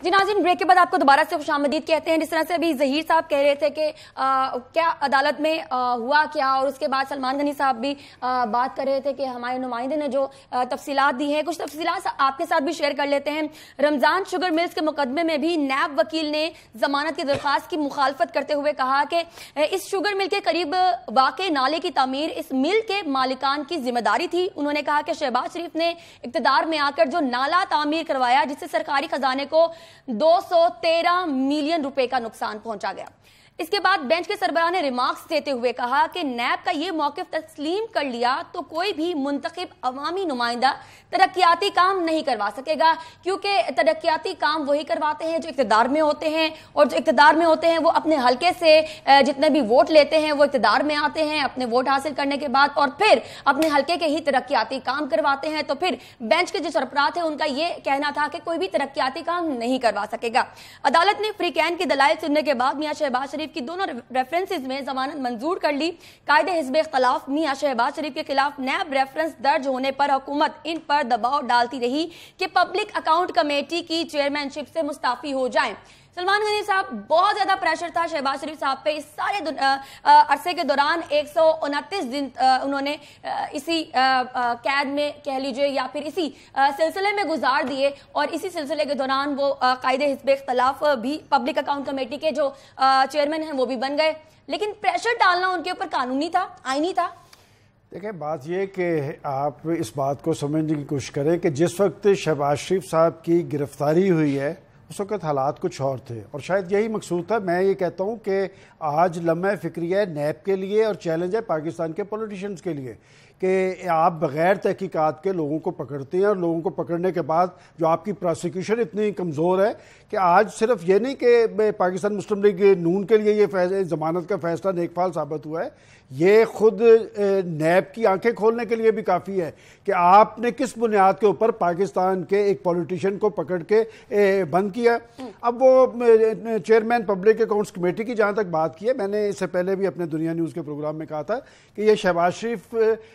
जी नाज़रीन, ब्रेक के बाद आपको दोबारा से खुशामदीद कहते हैं। जिस तरह से अभी ज़हीर साहब कह रहे थे कि क्या अदालत में हुआ क्या, और उसके बाद सलमान गनी साहब भी बात कर रहे थे कि हमारे नुमाइंदे ने जो तफसीलात दी हैं, कुछ तफसीलात आपके साथ भी शेयर कर लेते हैं। रमजान शुगर मिल्स के मुकदमे में भी नैब वकील ने जमानत की दरख्वास्त की मुखालफत करते हुए कहा कि इस शुगर मिल के करीब वाक़े नाले की तामीर इस मिल के मालिकान की जिम्मेदारी थी। उन्होंने कहा कि शहबाज शरीफ ने इक़्तिदार में आकर जो नाला तामीर करवाया, जिससे सरकारी खजाने को 213 मिलियन रुपए का नुकसान पहुंचा गया। इसके बाद बेंच के सरबराह ने रिमार्क्स देते हुए कहा कि नैब का यह मौक़िफ़ तस्लीम कर लिया तो कोई भी मुंतखब अवामी नुमाइंदा तरक्याती काम नहीं करवा सकेगा, क्योंकि तरक्याती काम वही करवाते हैं जो इक़्तिदार में होते हैं, और जो इक़्तिदार में होते हैं वो अपने हल्के से जितने भी वोट लेते हैं वो इक़्तिदार में आते हैं अपने वोट हासिल करने के बाद, और फिर अपने हल्के के ही तरक्याती काम करवाते हैं। तो फिर बेंच के जो सरबराह थे उनका यह कहना था कि कोई भी तरक्याती काम नहीं करवा सकेगा। अदालत ने फ्री कैन की दलाइल सुनने के बाद मियां शहबाज शरीफ की दोनों रेफरेंसेस में जमानत मंजूर कर ली। कायदे हिज़्ब इख्तिलाफ मियां शहबाज शरीफ के खिलाफ नैब रेफरेंस दर्ज होने पर हुकूमत इन पर दबाव डालती रही कि पब्लिक अकाउंट कमेटी की चेयरमैनशिप से मुस्ताफी हो जाएं। सलमान गनी साहब, बहुत ज्यादा प्रेशर था शहबाज शरीफ साहब पे इस सारे अरसे के दौरान। 129 दिन उन्होंने इसी कैद में कह लीजिए या फिर इसी सिलसिले में गुजार दिए, और इसी सिलसिले के दौरान वो कायदे हिज़्ब इख्तिलाफ भी पब्लिक अकाउंट कमेटी के जो चेयरमैन हैं वो भी बन गए। लेकिन प्रेशर डालना उनके ऊपर कानूनी था, आईनी था। देखिए, बात यह कि आप इस बात को समझने की कोशिश करें कि जिस वक्त शहबाज शरीफ साहब की गिरफ्तारी हुई है उस वक्त हालात कुछ और थे, और शायद यही मकसूद था। मैं ये कहता हूँ कि आज लम्हा फ़िक्री है नैब के लिए और चैलेंज है पाकिस्तान के पॉलिटिशियंस के लिए कि आप बग़ैर तहकीकात के लोगों को पकड़ते हैं, और लोगों को पकड़ने के बाद जो आपकी प्रोसिक्यूशन इतनी कमज़ोर है कि आज सिर्फ ये नहीं कि पाकिस्तान मुस्लिम लीग नून के लिए ये ज़मानत का फ़ैसला नेकफाल साबित हुआ है, ये खुद नैब की आंखें खोलने के लिए भी काफ़ी है कि आपने किस बुनियाद के ऊपर पाकिस्तान के एक पॉलिटिशियन को पकड़ के बंद किया। अब वो चेयरमैन पब्लिक अकाउंट्स कमेटी की जहाँ तक बात की है, मैंने इससे पहले भी अपने दुनिया न्यूज़ के प्रोग्राम में कहा था कि ये शहबाज शरीफ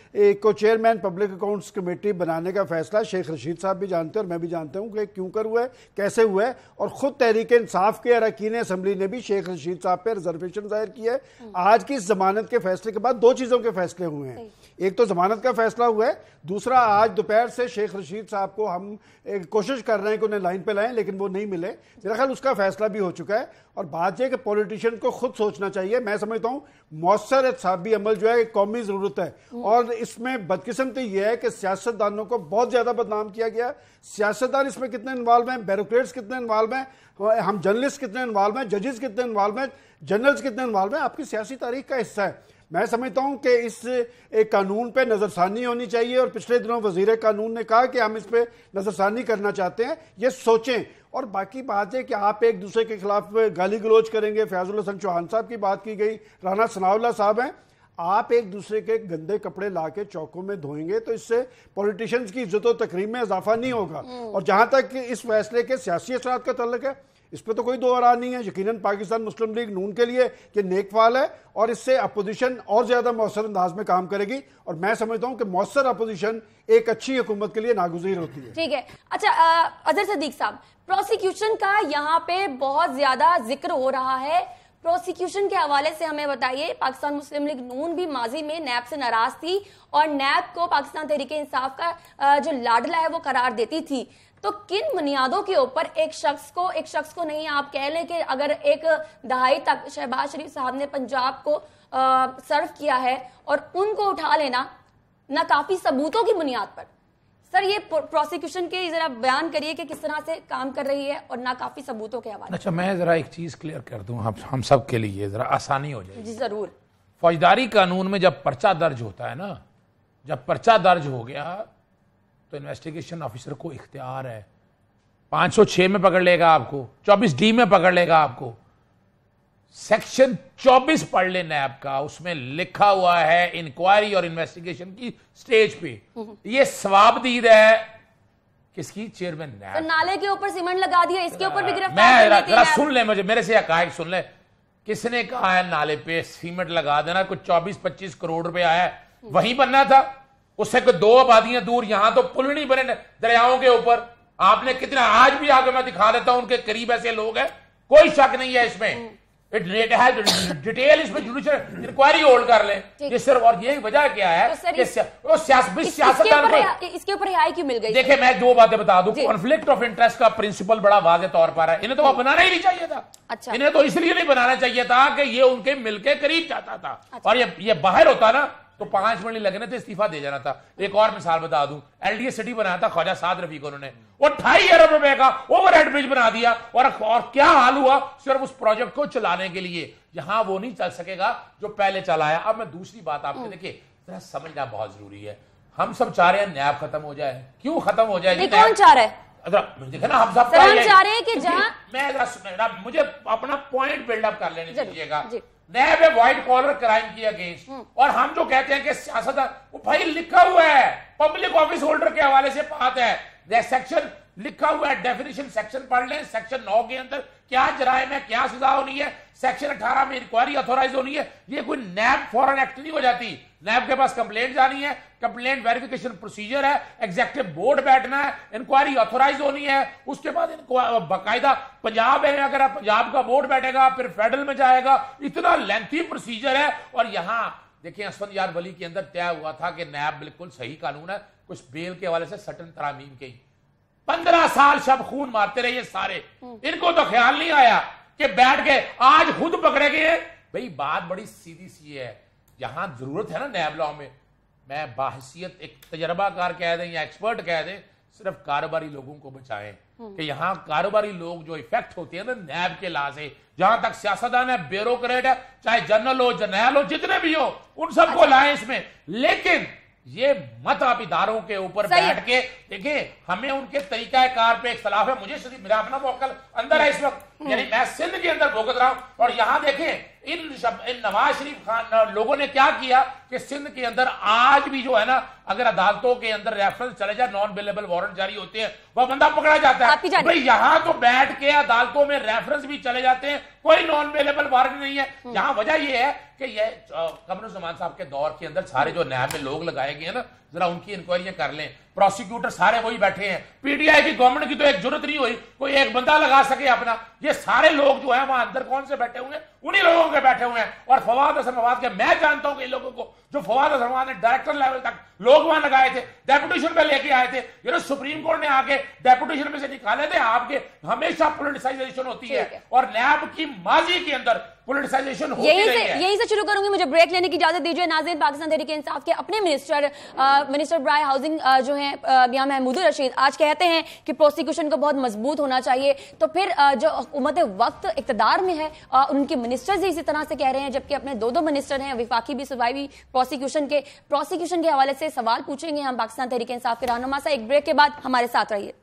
को चेयरमैन पब्लिक अकाउंट्स कमेटी बनाने का फैसला शेख रशीद साहब भी जानते हैं और मैं भी जानता हूँ कि क्यों कर हुआ है, कैसे हुआ है, और ख़ुद तहरीक इंसाफ के अरकान असम्बली ने भी शेख रशीद साहब पर रिजर्वेशन जाहिर किया है। आज की इस जमानत के फैसले के बाद दो चीज़ों के फैसले हुए हैं, एक तो जमानत का फैसला हुआ है, दूसरा आज दोपहर से शेख रशीद साहब को हम कोशिश कर रहे हैं कि उन्हें लाइन पे लाएं, लेकिन वो नहीं मिले। मेरा ख्याल उसका फैसला भी हो चुका है। और बात यह कि पॉलिटिशियन को खुद सोचना चाहिए। मैं समझता हूँ मौसर एहतसाबी अमल जो है कौमी ज़रूरत है, और इसमें बदकिस्मती यह है कि सियासतदानों को बहुत ज़्यादा बदनाम किया गया। सियासतदान इसमें कितने इन्वॉल्व हैं, ब्यूरोक्रेट्स कितने इन्वॉल्व हैं, हम जर्नलिस्ट कितने इन्वॉल्व हैं, जजेस कितने इन्वॉल्व हैं, जनरल्स कितने इन्वॉल्व हैं, आपकी सियासी तारीख का हिस्सा है। मैं समझता हूं कि इस एक कानून पे नज़रसानी होनी चाहिए, और पिछले दिनों वज़ीर कानून ने कहा कि हम इस पे नज़रसानी करना चाहते हैं, ये सोचें। और बाकी बात है कि आप एक दूसरे के खिलाफ गाली गलोच करेंगे। फयाजुल हसन चौहान साहब की बात की गई, राना सनाउल्लाह साहब हैं, आप एक दूसरे के गंदे कपड़े ला के चौकों में धोएंगे तो इससे पॉलिटिशियंस की इज्जत और तकरीम में इजाफा नहीं होगा। और जहां तक इस फैसले के सियासी असरात का तल्लुक है, इस पर तो कोई दो राय नहीं है। यकीनन पाकिस्तान मुस्लिम लीग नून के लिए ये नेकफाल है, और इससे अपोजिशन और ज्यादा मौसर अंदाज में काम करेगी, और मैं समझता हूं कि मौसर अपोजिशन एक अच्छी हुकूमत के लिए नागुज़ीर होती है। ठीक है। अच्छा, अजहर सदीक साहब, प्रोसिक्यूशन का यहाँ पे बहुत ज्यादा जिक्र हो रहा है। प्रोसिक्यूशन के हवाले से हमें बताइए। पाकिस्तान मुस्लिम लीग नून भी माजी में नैब से नाराज थी और नैब को पाकिस्तान तहरीक इंसाफ का जो लाडला है वो करार देती थी। तो किन बुनियादों के ऊपर एक शख्स को नहीं, आप कह लें कि अगर एक दहाई तक शहबाज शरीफ साहब ने पंजाब को सर्व किया है और उनको उठा लेना ना काफी सबूतों की बुनियाद पर। सर, ये प्रोसिक्यूशन के जरा बयान करिए कि किस तरह से काम कर रही है और ना काफी सबूतों के हवाले। अच्छा, मैं जरा एक चीज क्लियर कर दूं हम सब के लिए, जरा आसानी हो जाए। जी जरूर। फौजदारी कानून में जब पर्चा दर्ज होता है ना, जब पर्चा दर्ज हो गया तो इन्वेस्टिगेशन ऑफिसर को इख्तियार है, 506 में पकड़ लेगा आपको, 24D में पकड़ लेगा आपको। सेक्शन 24 पढ़ ले नैब का, उसमें लिखा हुआ है इंक्वायरी और इन्वेस्टिगेशन की स्टेज पे ये सवाबदीद है किसकी, चेयरमैन नैब। तो नाले के ऊपर सीमेंट लगा दिया, इसके ऊपर भी गिरफ्तार जरा सुन ले, मुझे मेरे से हकायक सुन ले। किसने कहा है नाले पे सीमेंट लगा देना? कुछ 24-25 करोड़ रुपए आया है, वहीं बनना था। उससे कोई 2 आबादियां दूर, यहां तो पुल नहीं बने दरियाओं के ऊपर। आपने कितना, आज भी आगे मैं दिखा देता हूं, उनके करीब ऐसे लोग हैं, कोई शक नहीं है इसमें। इट हैज डिटेल, इसमें जुडिशियल इंक्वायरी होल्ड कर ले जिस सर। और ये वजह क्या है कि सियासतदान इसके ऊपर रिहाई क्यों मिल गई? देखिए मैं दो बातें बता दूं, कॉन्फ्लिक्ट ऑफ इंटरेस्ट का प्रिंसिपल बड़ा वाज़ेह तौर पर है। इन्हें तो बनाना ही नहीं चाहिए था। अच्छा। इन्हें तो इसलिए नहीं बनाना चाहिए था कि ये उनके मिलके करीब जाता था। अच्छा। और ये बाहर होता ना तो 5 मिनट नहीं लगने थे, इस्तीफा दे जाना था। एक और मिसाल बता दूं, एलडीए सिटी बनाया था ख्वाजा साद रफी को, उन्होंने 28 अरब रुपए का ओवरहेड ब्रिज बना दिया। और क्या हाल हुआ सिर्फ उस प्रोजेक्ट को चलाने के लिए। यहां वो नहीं चल सकेगा जो पहले चलाया। अब मैं दूसरी बात आपको, देखिए जरा समझना बहुत जरूरी है। हम सब चाह रहे हैं नैब खत्म हो जाए। क्यों खत्म हो जाए? कौन चाह रहा है? देखे ना, हम सब चाह रहे हैं कि जहां मैं मुझे अपना पॉइंट बिल्डअप कर लेने दीजिएगा। नैब है व्हाइट कॉलर क्राइम की अगेंस्ट, और हम जो कहते हैं कि सियासतदान, वो भाई लिखा हुआ है पब्लिक ऑफिस होल्डर के हवाले से बात है, सेक्शन लिखा हुआ है, डेफिनेशन सेक्शन पढ़ लें। सेक्शन 9 के अंदर क्या जराइम है, क्या सजा होनी है, सेक्शन 18 में इंक्वायरी ऑथोराइज होनी है। ये कोई नैब फॉरन एक्ट नहीं हो जाती। नैब के पास कंप्लेंट जानी है, कंप्लेंट वेरिफिकेशन प्रोसीजर है, एग्जीक्यूटिव बोर्ड बैठना है, इंक्वायरी ऑथोराइज होनी है, उसके बाद बाकायदा पंजाब है, अगर पंजाब का बोर्ड बैठेगा फिर फेडरल में जाएगा। इतना लेंथी प्रोसीजर है। और यहां देखिए असफंद यार वली के अंदर तय हुआ था कि नैब बिल्कुल सही कानून है, कुछ बेल के हवाले से सटन तरामीम के 15 साल शब खून मारते रहे ये सारे। इनको तो ख्याल नहीं आया कि बैठ के आज खुद पकड़े गए। भाई बात बड़ी सीधी सी है। यहां जरूरत है ना नैब लॉ में, मैं बाहसियत एक तजर्बाकार कह दें या एक्सपर्ट कह दें, सिर्फ कारोबारी लोगों को बचाएं। कि यहां कारोबारी लोग जो इफेक्ट होते हैं ना नैब के ला से, जहां तक सियासतदान है, ब्यूरोक्रेट है, चाहे जनरल हो जर्नैल हो, जितने भी हो, उन सबको लाएं इसमें। लेकिन ये मत आप इदारों के ऊपर बैठ के देखिए, हमें उनके तरीकाकार पे इख्तलाफ है। मुझे मेरा अपना मौकल अंदर है इस वक्त, यानी मैं सिंध के अंदर भुगत रहा हूं। और यहां देखें इन नवाज शरीफ खान लोगों ने क्या किया कि सिंध के अंदर आज भी जो है ना, अगर अदालतों के अंदर रेफरेंस चले जाए, नॉन बेलेबल वारंट जारी होते हैं, वह बंदा पकड़ा जाता है। भाई यहां तो बैठ के अदालतों में रेफरेंस भी चले जाते हैं, कोई नॉन बेलेबल वारंट नहीं है। यहां वजह यह है कि यह कमरुज़्ज़मान साहब के दौर के अंदर सारे जो नैब में लोग लगाए गए हैं ना, जरा उनकी इंक्वायरियां कर लें। प्रोसिक्यूटर सारे वही बैठे हैं। पीटीआई की गवर्नमेंट की तो एक जरूरत नहीं हुई कोई एक बंदा लगा सके अपना। ये सारे लोग जो है वहां अंदर कौन से बैठे हुए हैं, उन्हीं लोगों के बैठे हुए हैं। और फवाद हसन फवाद के मैं जानता हूं कि इन लोगों को, जो फवाद हसन फवाद ने डायरेक्टर लेवल तक लोग वहां लगाए थे, डेपुटेशन पे लेके आए थे। ये सुप्रीम कोर्ट ने आके डेपुटेशन में से निकाले थे। आपके हमेशा पोलिटिसाइजेशन होती है और नैब की माजी के अंदर पोलिटिसाइजेशन होती है। यही से शुरू करूंगी। मुझे ब्रेक लेने की इजाजत दीजिए। नाज़रीन, पाकिस्तान तहरीक इंसाफ के अपने मिनिस्टर बराए हाउसिंग जो है मियां महमूद रशीद आज कहते हैं कि प्रोसिक्यूशन को बहुत मजबूत होना चाहिए। तो फिर जो हुकूमत वक्त इक़्तिदार में है उनके मिनिस्टर्स इसी तरह से कह रहे हैं, जबकि अपने दो मिनिस्टर हैं, विफाकी भी सूबाई भी। प्रोसिक्यूशन के हवाले से सवाल पूछेंगे हम पाकिस्तान तहरीक इंसाफ के रहनुमा से। एक ब्रेक के बाद हमारे साथ रहिए।